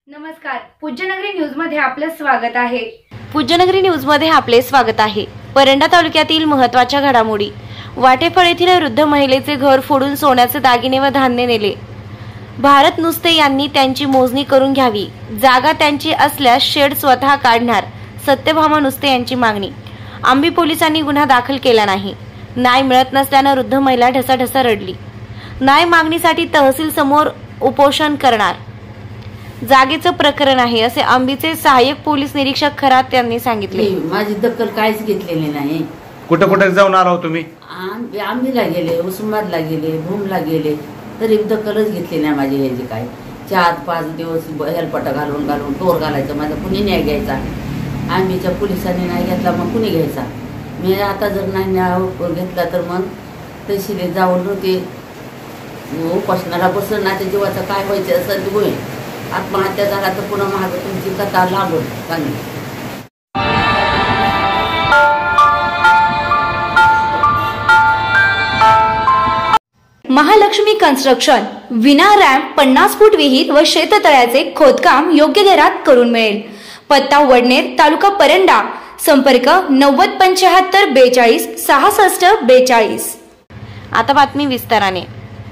नमस्कार, पूज्यनगरी न्यूज मध्ये आपले स्वागत आहे। पूज्यनगरी न्यूज मध्ये आपले स्वागत आहे। परंडा तालुक्यातील महत्त्वाच्या घडामोडी। वाटेफळ येथील वृद्ध महिलेचे घर फोडून सोन्याचे दागिने व धान्य नेले। भारत नुसते यांनी त्यांची मोजणी करून घ्यावी, जागा त्यांची असल्यास शेड स्वतः काढणार, सत्यभामा नुसते यांची मागणी। आंबी पोलिसांनी गुन्हा दाखल केला नाही। न्याय मिळत नसल्याने वृद्ध महिला ढसाढसा रडली। न्याय मागणीसाठी तहसील समोर उपोषण करणार, जागेचं प्रकरण आहे असे आंबीचे सहाय्यक पोलीस निरीक्षक खरात यांनी सांगितले। माझी दखल काहीच घेतलेली नाही। कुठे कुठे जाऊन आला तुम्ही? आंबीला गेले, उस्मानाबादला गेले, भूमला गेले, तरी दखलच घेतली नाही माझी। याची काय 4-5 दिवस हेलपटा घालून घालून टोर घालायचं, माझा कुणी न्याय घ्यायचा। आंबीच्या पोलिसांनी नाही घेतला, मग कुणी घ्यायचा? मी आता जर नाही न्याय घेतला तर मग तहसील जाऊन ते उपासनाला बसून ना, त्या जीवाचं काय व्हायचं असं ते होईल। आत्महत्या झाला तर पुन्हा महाग तुमची कथा लांबून सांगितली। महालक्ष्मी कन्स्ट्रक्शन विना रॅम्प 50 फूट विहीर व शेततळ्याचे खोदकाम योग्य दरात करून मिळेल। पत्ता वडनेर, तालुका परंडा, संपर्क 9075 42 66 42। आता बातमी विस्ताराने।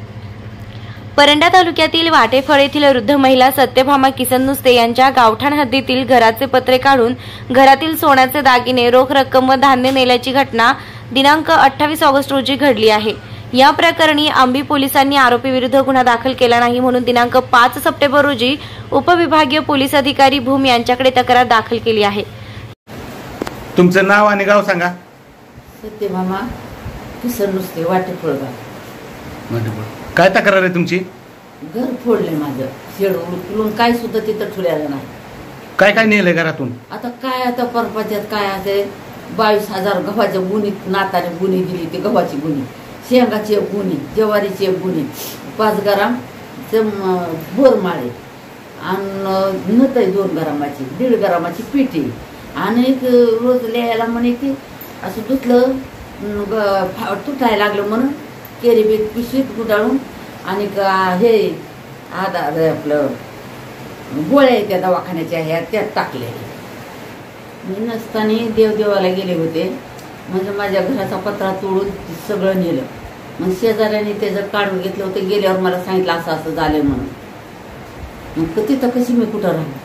परंडा तालुक्यातील वाटेफळ येथील वृद्ध महिला सत्यभामा किसन नुसते यांच्या गावठाण हद्दीतील घराचे पत्रे काढून घरातील सोन्याचे दागिने, रोख रक्कम व धान्य नेल्याची घटना दिनांक 28 ऑगस्ट रोजी घडली आहे। या प्रकरणी आंबी पोलिसांनी आरोपी विरुद्ध गुन्हा दाखल केला नाही म्हणून दिनांक 5 सप्टेंबर रोजी उपविभागीय पोलीस अधिकारी भूम यांच्याकडे तक्रार दाखल केली आहे। तुमचं नाव आणि गाव सांगा। सत्यभामा किसन नुसते, वाटेफळ गाव। काय तक्रार आहे तुमची? घर फोडले माझं, शेड उलटून काय सुद्धा तिथं ठेवलेलं नाही। काय काय नेलंय घरातून? आता काय आता परपाच्यात काय असे 22,000 गव्हाच्या गुणीत नाताने गुणी दिली, ती गव्हाची गुणी, शेंगाची एक गुणी, ज्वारीची एक गुणी, 5 ग्राम बोरमाळे आणि नत 2 ग्रामाची, 1.5 ग्रामाची पिठी आणि रोज लिहायला म्हणे की असं दुखलं तुटायला लागलं म्हणून केरी बीट पिशवीत गुंडाळून आणि हे आधार आपलं गोळ्या त्या दवाखान्याच्या ह्या त्यात टाकले। मी नसताना देवदेवाला गेले होते, म्हणजे माझ्या घराचा पत्रा तोडून सगळं नेलं। मग शेजाऱ्याने त्याचं काढून घेतलं होतं, गेल्यावर मला सांगितलं असं असं झालं म्हणून। मग तिथं कशी मी कुठं राहणार?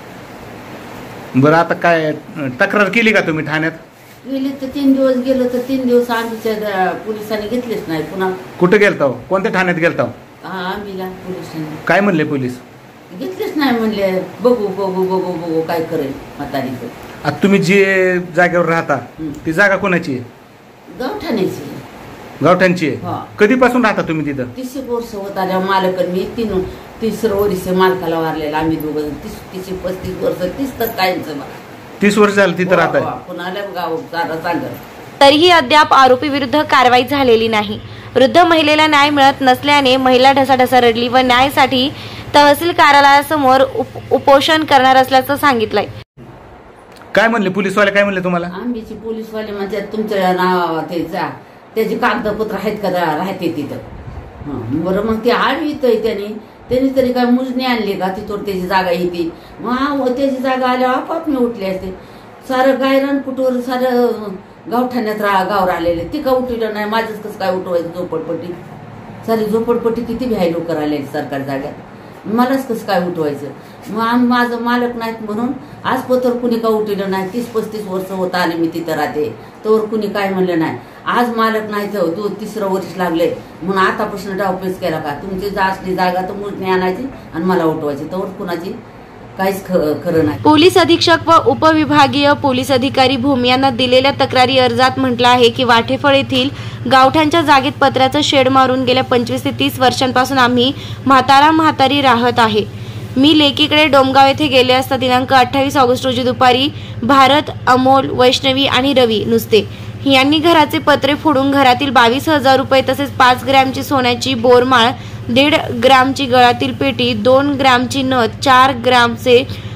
बरं, आता काय तक्रार केली का तुम्ही ठाण्यात? गेले तर 3 दिवस गेलो तर 3 दिवस आंबीच्या पोलिसांनी घेतलेच नाही। पुन्हा कुठे गेलता? कोणत्या ठाण्यात गेलता? आंबीला पोलिसांनी। काय म्हणले पोलीस? घेतलेच नाही, म्हणले बघू बघू बघू बघू काय करेल म्हातारीचं। आता तुम्ही जे जागेवर राहता ती जागा कोणाची आहे? गावठाण्याची। गावठाणची आहे? कधीपासून राहता तुम्ही तिथं? 30 वर्ष होत आल्या मालक मी 3 वर्ष मालकाला वारलेला, आम्ही दोघं 30-35 वर्ष 30 तर कायमचं मला 30 वर्ष झालं तिथं राहताय। पुन्हा गाव चांगलं चांगलं। तरीही अद्याप आरोपी विरुद्ध कारवाई झालेली नाही। वृद्ध महिलेला न्याय मिळत नसल्याने महिला ढसाढसा रडली व न्यायासाठी तहसील कार्यालयासमोर उपोषण करणार असल्याचं सांगितलंय। काय म्हणले पोलीसवाले? काय म्हणले तुम्हाला? आंबीची पोलीसवाले म्हणजे तुमच्या नावात त्याची कागदपत्र आहेत का राहते तिथं? बरं, मग ते आडवितय त्यांनी तरी काय मोजणी आणली का तिथून त्याची जागा येते? मग त्याची जागा आल्यावर आपाप मी उठले असते। सारं गायरान कुठवर सारं गावठाण्यात गाव राहिलेले, ती का उठवलं नाही? माझंच कसं काय उठवायचं? झोपडपट्टी सारी झोपडपट्टी किती भ्याय लोक राहिलेली सरकारी जाग्यात, मलाच कसं काय उठवायचं? मग माझं मालक नाहीत म्हणून आज पत्र कुणी का उठवलं नाही? 30-35 वर्ष होत आले मी तिथं राहते, तोवर कुणी काय म्हणलं नाही। आज मालक नाही तर 3रं वर्ष लागले म्हणून आतापासून डावपेच केला का? तुमची असली जागा तर मोजणी आणायची आणि मला उठवायची, तोवर कुणाची काहीच खरं नाही। पोलीस अधीक्षक व उपविभागीय पोलीस अधिकारी भूम यांना दिलेल्या तक्रारी अर्जात म्हटलं आहे की वाटेफळ येथील गावठाणच्या जागेत पत्र्याचं शेड मारून गेल्या 25 ते 30 वर्षांपासून आम्ही म्हातारी राहत आहे। मी लेकीकडे डोमगाव येथे गेले असता दिनांक 28 ऑगस्ट रोजी दुपारी भारत, अमोल, वैष्णवी आणि रवी नुसते यांनी घराचे पत्रे फोडून घरातील 22,000 रुपये तसेच 5 ग्रॅमची सोन्याची बोरमाळ, 1.5 ग्रामची गळातील पेटी, 2 ग्रामची नथ, 4 ग्रामचे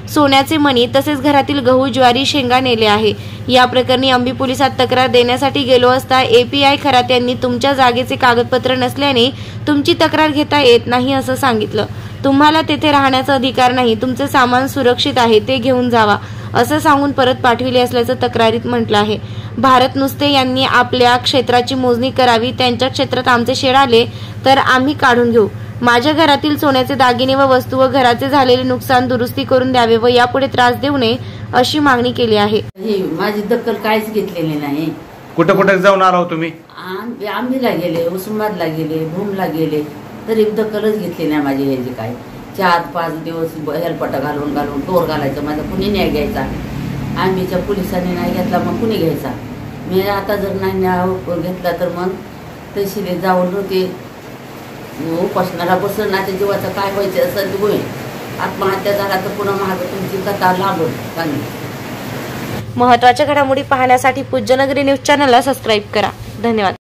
सोन्याचे मणी तसेच घरातील गहू, ज्वारी, शेंगा नेले आहे। या प्रकरणी अंबी पोलिसात तक्रार देण्यासाठी गेलो असता API खरात यांनी तुमच्या जागेचे कागदपत्र नसल्याने तुमची तक्रार घेता येत नाही असं सांगितलं। तुम्हाला तेथे राहण्याचा अधिकार नाही, तुमचे सामान सुरक्षित आहे, ते घेऊन जावा असं सांगून परत पाठविले असल्याचं तक्रारीत म्हटलं आहे। भारत नुसते यांनी आपल्या क्षेत्राची मोजणी करावी, त्यांच्या क्षेत्रात आमचे शेड आले तर आम्ही काढून घेऊ। माझ्या घरातील सोन्याचे दागिने व वस्तू व घराचे झालेले नुकसान दुरुस्ती करून द्यावे व यापुढे त्रास देऊ नये अशी मागणी केली आहे। माझी दखल काहीच घेतलेली नाही। कुठं कुठं जाऊन आलो तुम्ही? आंबीला गेले, उस्मानाबादला गेले, भूमला गेले, तरी दखलच घेतली नाही माझी। ह्याची काय 4-5 दिवस हेलपटा घालून टोर घालायचं, माझा कुणी न्याय घ्यायचा? आंबीच्या पोलिसांनी नाही घेतला, मग कुणी घ्यायचा? मी आता जर नाही न्याय घेतला तर मग तहसील जाऊन ते उपासनाला बसून ना, त्या जीवाचं काय व्हायचं असं ते होईल। आत्महत्या झाला तर पुन्हा महाग तुमची कथा लांबून चांगली। महत्त्वाच्या घडामोडी पाहण्यासाठी पूज्यनगरी न्यूज चॅनलला सबस्क्राईब करा। धन्यवाद।